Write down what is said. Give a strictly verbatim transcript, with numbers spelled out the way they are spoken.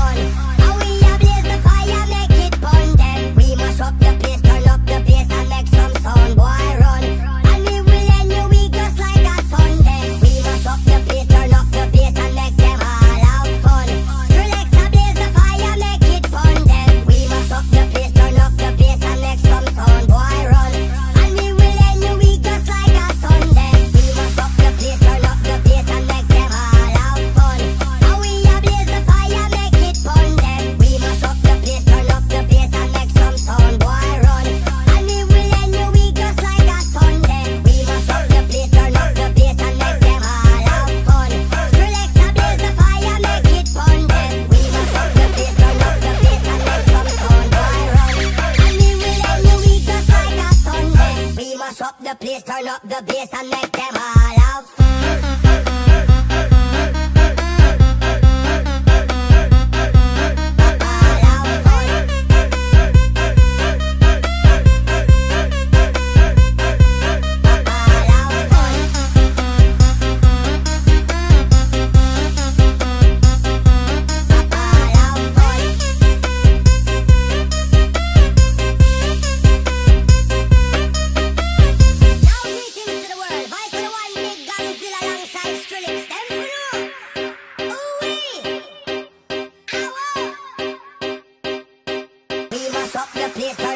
fun. And we a blaze the fire, make it burn them. We mash up the place, turn up the bass and make some sound, boy run. And we will end your week just like a Sunday. We mash up the place, turn up the bass and make them all have fun. Skrillex a blaze the fire, make it burn them. We mash up the place, turn up the bass and make some sound, boy run. And we will end your week just like a Sunday. We mash up the place, turn up the bass and make them all have fun. And we a blaze the fire, make it burn them. We mash up the place, turn up the bass and make some sound, boy run. And we will end your week just like a Sunday. We mash up the place, turn up the bass and make them all have fun. Skrillex a blaze the fire, make it burn them. We mash up the place, turn up the bass and make some sound, boy run. And we will end your week just like a Sunday. We mash up the place, turn up the bass and make them all have fun. Up the place.